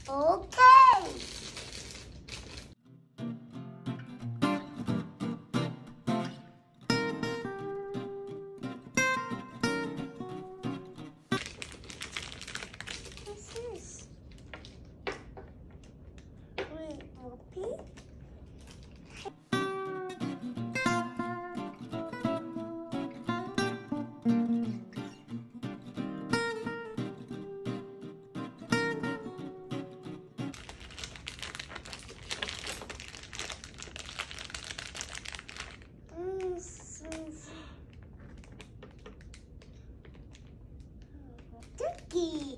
Okay. What's this? Wait, Whoopi? Turkey.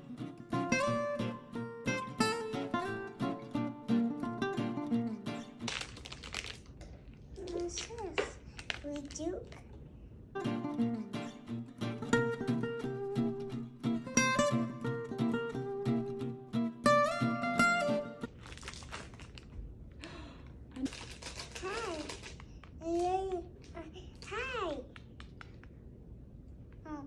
What's this? Duke. Hi. Hi. Oh.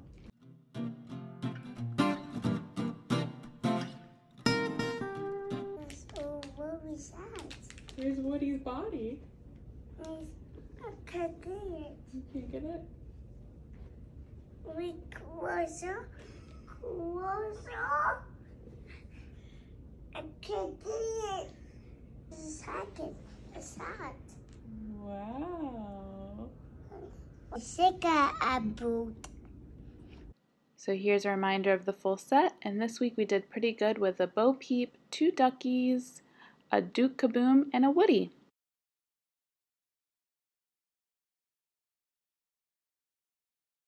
What was that? Where's Woody's body? I can't get it. You can't get it? We closer. I can't get it. It's hot. Wow. Sick a boot. So here's a reminder of the full set, and this week we did pretty good with a Bo Peep, 2 duckies, a Duke Kaboom, and a Woody.